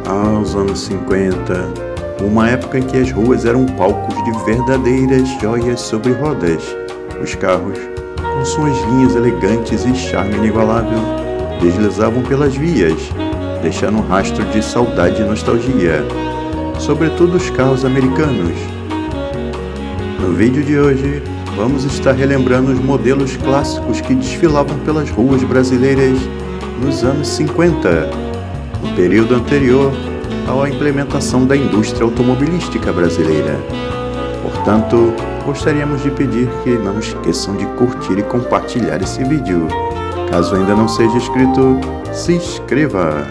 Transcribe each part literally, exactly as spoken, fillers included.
Aos anos cinquenta, uma época em que as ruas eram palcos de verdadeiras joias sobre rodas. Os carros, com suas linhas elegantes e charme inigualável, deslizavam pelas vias, deixando um rastro de saudade e nostalgia, sobretudo os carros americanos. No vídeo de hoje, vamos estar relembrando os modelos clássicos que desfilavam pelas ruas brasileiras nos anos cinquenta, no período anterior à implementação da indústria automobilística brasileira. Portanto, gostaríamos de pedir que não esqueçam de curtir e compartilhar esse vídeo. Caso ainda não seja inscrito, se inscreva!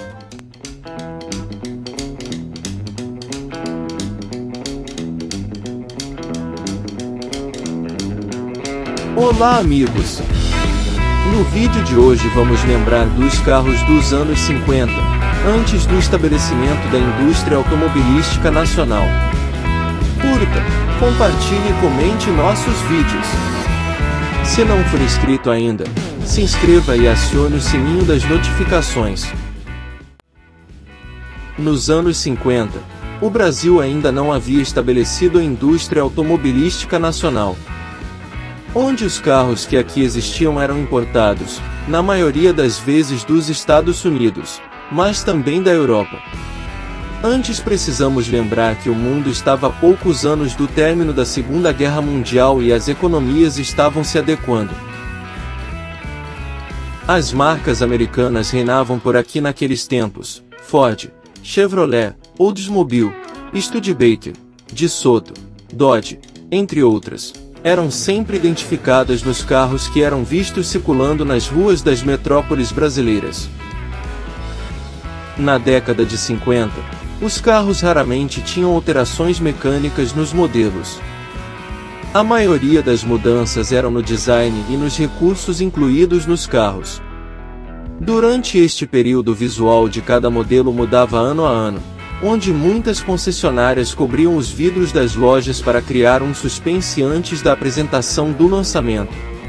Olá amigos! No vídeo de hoje vamos lembrar dos carros dos anos cinquenta, antes do estabelecimento da indústria automobilística nacional. Curta, compartilhe e comente nossos vídeos. Se não for inscrito ainda, se inscreva e acione o sininho das notificações. Nos anos cinquenta, o Brasil ainda não havia estabelecido a indústria automobilística nacional, onde os carros que aqui existiam eram importados, na maioria das vezes dos Estados Unidos, mas também da Europa. Antes precisamos lembrar que o mundo estava a poucos anos do término da Segunda Guerra Mundial e as economias estavam se adequando. As marcas americanas reinavam por aqui naqueles tempos: Ford, Chevrolet, Oldsmobile, Studebaker, DeSoto, Dodge, entre outras, eram sempre identificadas nos carros que eram vistos circulando nas ruas das metrópoles brasileiras. Na década de cinquenta, os carros raramente tinham alterações mecânicas nos modelos. A maioria das mudanças eram no design e nos recursos incluídos nos carros. Durante este período, o visual de cada modelo mudava ano a ano, onde muitas concessionárias cobriam os vidros das lojas para criar um suspense antes da apresentação do lançamento.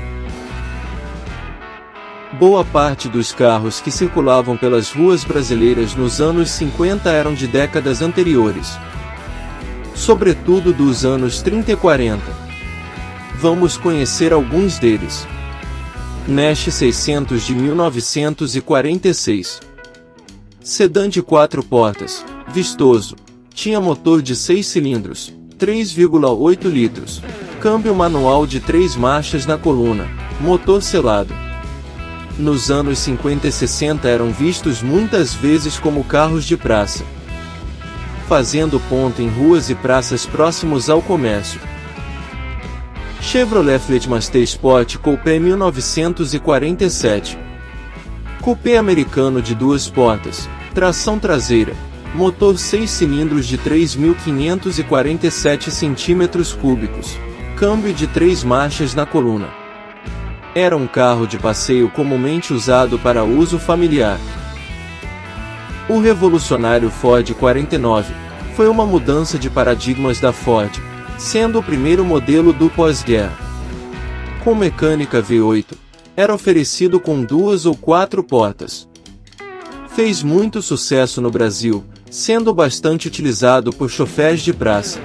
Boa parte dos carros que circulavam pelas ruas brasileiras nos anos cinquenta eram de décadas anteriores, sobretudo dos anos trinta e quarenta. Vamos conhecer alguns deles. Nash seiscentos de mil novecentos e quarenta e seis. Sedã de quatro portas, vistoso, tinha motor de seis cilindros, três vírgula oito litros, câmbio manual de três marchas na coluna, motor selado. Nos anos cinquenta e sessenta eram vistos muitas vezes como carros de praça, fazendo ponto em ruas e praças próximos ao comércio. Chevrolet Fleetmaster Sport Coupé mil novecentos e quarenta e sete. Coupé americano de duas portas, tração traseira, motor seis cilindros de três mil quinhentos e quarenta e sete centímetros cúbicos, câmbio de três marchas na coluna. Era um carro de passeio comumente usado para uso familiar. O revolucionário Ford quarenta e nove foi uma mudança de paradigmas da Ford, sendo o primeiro modelo do pós-guerra. Com mecânica V oito, era oferecido com duas ou quatro portas. Fez muito sucesso no Brasil, sendo bastante utilizado por chofés de praça.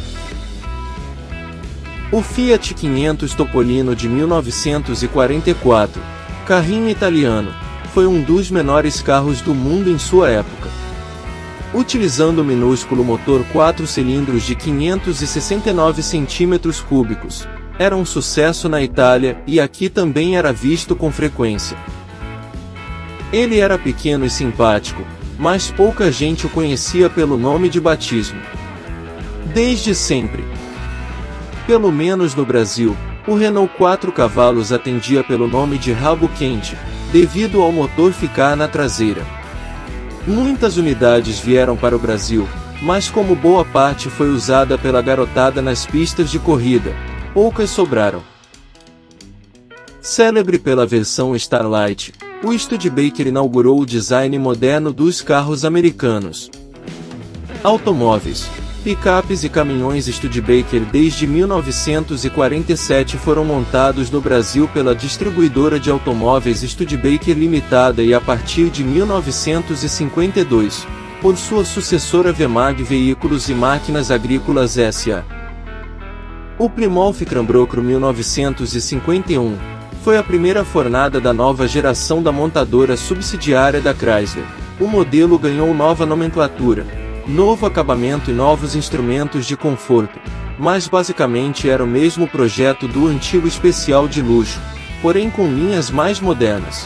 O Fiat quinhentos Topolino de mil novecentos e quarenta e quatro, carrinho italiano, foi um dos menores carros do mundo em sua época. Utilizando o minúsculo motor quatro cilindros de quinhentos e sessenta e nove centímetros cúbicos, era um sucesso na Itália e aqui também era visto com frequência. Ele era pequeno e simpático, mas pouca gente o conhecia pelo nome de batismo. Desde sempre, pelo menos no Brasil, o Renault quatro cavalos atendia pelo nome de rabo quente, devido ao motor ficar na traseira. Muitas unidades vieram para o Brasil, mas como boa parte foi usada pela garotada nas pistas de corrida, poucas sobraram. Célebre pela versão Starlight, o Studebaker inaugurou o design moderno dos carros americanos. Automóveis, picapes e caminhões Studebaker desde mil novecentos e quarenta e sete foram montados no Brasil pela distribuidora de automóveis Studebaker Limitada e a partir de mil novecentos e cinquenta e dois, por sua sucessora Vemag Veículos e Máquinas Agrícolas S A O Plymouth Cranbrook mil novecentos e cinquenta e um foi a primeira fornada da nova geração da montadora subsidiária da Chrysler. O modelo ganhou nova nomenclatura, novo acabamento e novos instrumentos de conforto, mas basicamente era o mesmo projeto do antigo especial de luxo, porém com linhas mais modernas.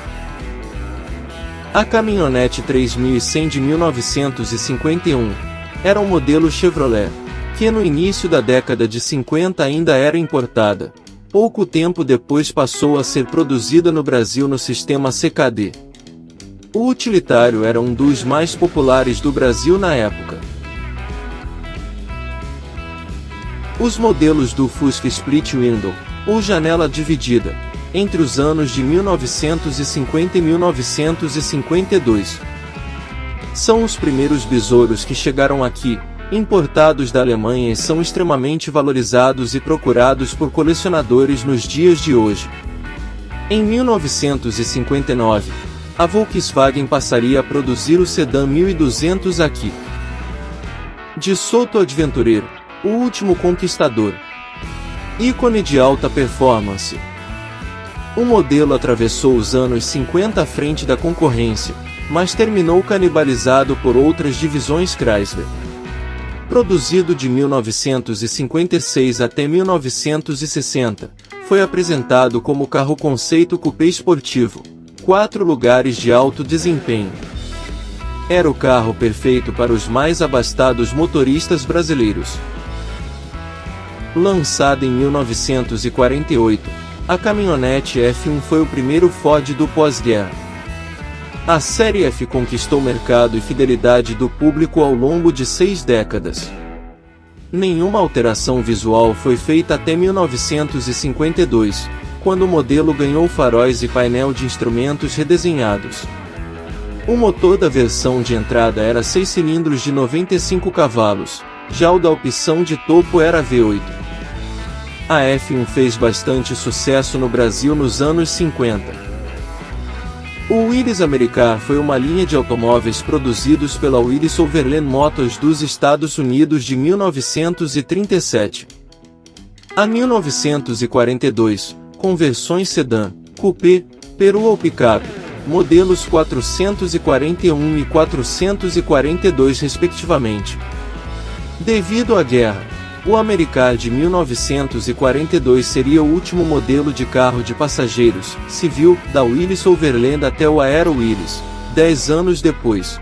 A caminhonete três mil e cem de mil novecentos e cinquenta e um era um modelo Chevrolet, que no início da década de cinquenta ainda era importada. Pouco tempo depois passou a ser produzida no Brasil no sistema C K D. O utilitário era um dos mais populares do Brasil na época. Os modelos do Fusca Split Window, ou janela dividida, entre os anos de mil novecentos e cinquenta e mil novecentos e cinquenta e dois, são os primeiros besouros que chegaram aqui, importados da Alemanha, e são extremamente valorizados e procurados por colecionadores nos dias de hoje. Em mil novecentos e cinquenta e nove, a Volkswagen passaria a produzir o sedã mil e duzentos aqui. DeSoto Adventureiro, o último conquistador. Ícone de alta performance. O modelo atravessou os anos cinquenta à frente da concorrência, mas terminou canibalizado por outras divisões Chrysler. Produzido de mil novecentos e cinquenta e seis até mil novecentos e sessenta, foi apresentado como carro conceito coupé esportivo, quatro lugares de alto desempenho. Era o carro perfeito para os mais abastados motoristas brasileiros. Lançada em mil novecentos e quarenta e oito, a caminhonete F um foi o primeiro Ford do pós-guerra. A série F conquistou mercado e fidelidade do público ao longo de seis décadas. Nenhuma alteração visual foi feita até mil novecentos e cinquenta e dois, quando o modelo ganhou faróis e painel de instrumentos redesenhados. O motor da versão de entrada era seis cilindros de noventa e cinco cavalos, já o da opção de topo era V oito. A F um fez bastante sucesso no Brasil nos anos cinquenta. O Willys Americar foi uma linha de automóveis produzidos pela Willys Overland Motors dos Estados Unidos de mil novecentos e trinta e sete a mil novecentos e quarenta e dois, com versões sedã, coupé, peru ou picape, modelos quatrocentos e quarenta e um e quatrocentos e quarenta e dois respectivamente. Devido à guerra, o Americar de mil novecentos e quarenta e dois seria o último modelo de carro de passageiros civil da Willys Overland até o Aero Willys, dez anos depois.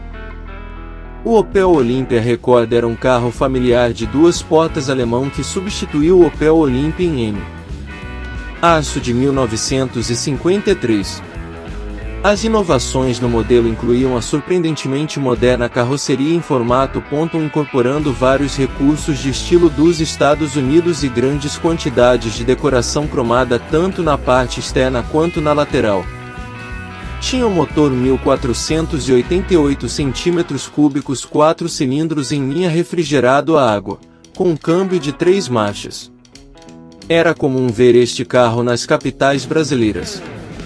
O Opel Olympia Record era um carro familiar de duas portas alemão que substituiu o Opel Olympia em M. Aço de mil novecentos e cinquenta e três. As inovações no modelo incluíam a surpreendentemente moderna carroceria em formato ponto um, incorporando vários recursos de estilo dos Estados Unidos e grandes quantidades de decoração cromada tanto na parte externa quanto na lateral. Tinha um motor mil quatrocentos e oitenta e oito centímetros cúbicos, quatro cilindros em linha, refrigerado a água, com um câmbio de três marchas. Era comum ver este carro nas capitais brasileiras.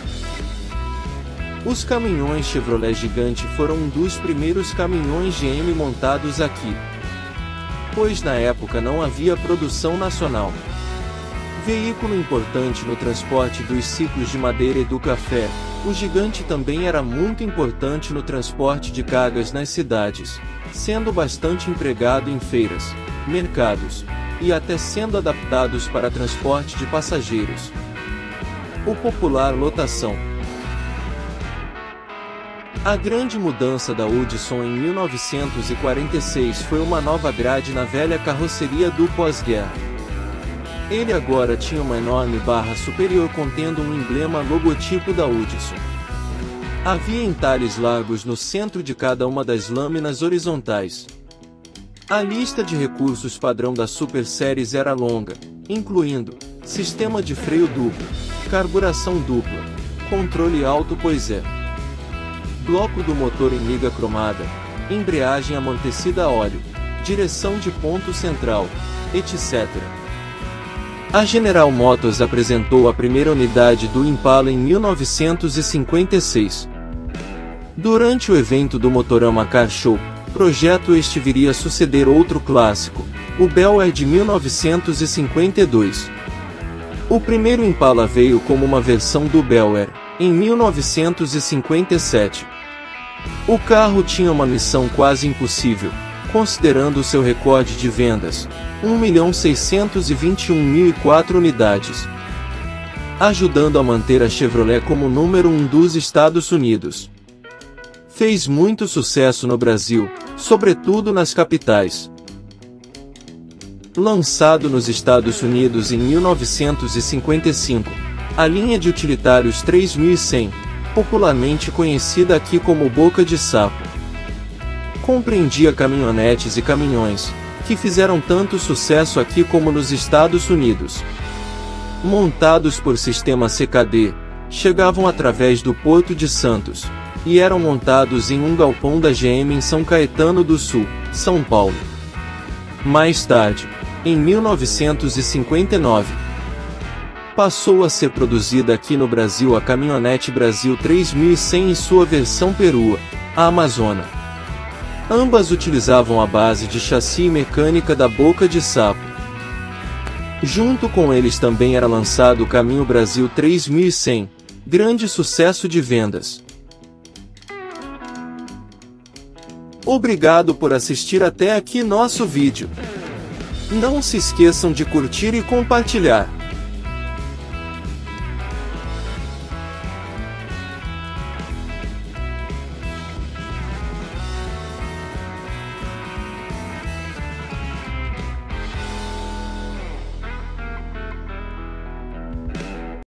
Os caminhões Chevrolet Gigante foram um dos primeiros caminhões G M montados aqui, pois na época não havia produção nacional. Veículo importante no transporte dos ciclos de madeira e do café, o Gigante também era muito importante no transporte de cargas nas cidades, sendo bastante empregado em feiras, mercados, e até sendo adaptados para transporte de passageiros. O popular lotação. A grande mudança da Hudson em mil novecentos e quarenta e seis foi uma nova grade na velha carroceria do pós-guerra. Ele agora tinha uma enorme barra superior contendo um emblema logotipo da Hudson. Havia entalhes largos no centro de cada uma das lâminas horizontais. A lista de recursos padrão da Super Series era longa, incluindo sistema de freio duplo, carburação dupla, controle alto pois é, bloco do motor em liga cromada, embreagem amortecida a óleo, direção de ponto central, etcétera. A General Motors apresentou a primeira unidade do Impala em mil novecentos e cinquenta e seis. Durante o evento do Motorama Car Show, Projeto este viria a suceder outro clássico, o Bel Air de mil novecentos e cinquenta e dois. O primeiro Impala veio como uma versão do Bel Air, em mil novecentos e cinquenta e sete. O carro tinha uma missão quase impossível, considerando seu recorde de vendas, um milhão seiscentos e vinte e um mil e quatro unidades, ajudando a manter a Chevrolet como número um dos Estados Unidos. Fez muito sucesso no Brasil, sobretudo nas capitais. Lançado nos Estados Unidos em mil novecentos e cinquenta e cinco, a linha de utilitários três mil e cem, popularmente conhecida aqui como Boca de Sapo, compreendia caminhonetes e caminhões, que fizeram tanto sucesso aqui como nos Estados Unidos. Montados por sistema C K D, chegavam através do Porto de Santos, e eram montados em um galpão da G M em São Caetano do Sul, São Paulo. Mais tarde, em mil novecentos e cinquenta e nove, passou a ser produzida aqui no Brasil a caminhonete Brasil três mil e cem em sua versão perua, a Amazona. Ambas utilizavam a base de chassi mecânica da Boca de Sapo. Junto com eles também era lançado o Caminho Brasil três mil e cem, grande sucesso de vendas. Obrigado por assistir até aqui nosso vídeo. Não se esqueçam de curtir e compartilhar.